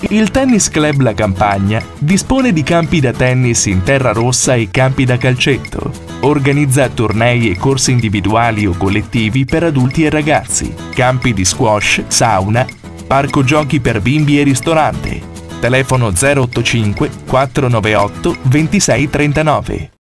Il Tennis Club La Campagna dispone di campi da tennis in terra rossa e campi da calcetto. Organizza tornei e corsi individuali o collettivi per adulti e ragazzi, campi di squash, sauna, parco giochi per bimbi e ristorante. Telefono 085 498 2639.